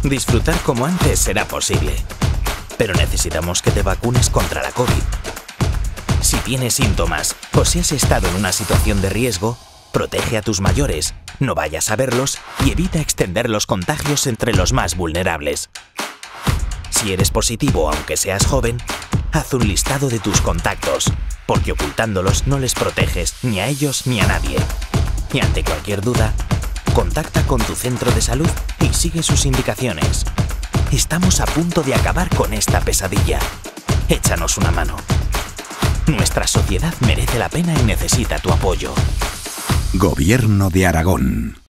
Disfrutar como antes será posible, pero necesitamos que te vacunes contra la COVID. Si tienes síntomas o si has estado en una situación de riesgo, protege a tus mayores, no vayas a verlos y evita extender los contagios entre los más vulnerables. Si eres positivo aunque seas joven, haz un listado de tus contactos, porque ocultándolos no les proteges ni a ellos ni a nadie. Y ante cualquier duda, contacta con tu centro de salud y sigue sus indicaciones. Estamos a punto de acabar con esta pesadilla. Échanos una mano. Nuestra sociedad merece la pena y necesita tu apoyo. Gobierno de Aragón.